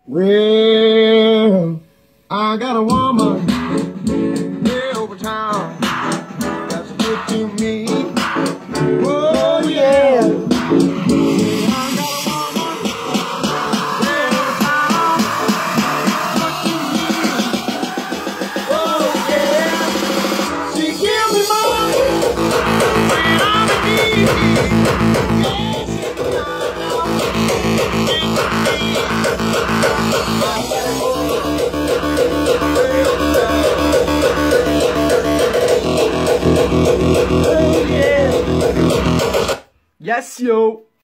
Well, I got a woman way over town that's good to me. Oh yeah. I got a woman way over town that's good to me. Oh yeah. She gives me money when I'm in need. Yes, yo.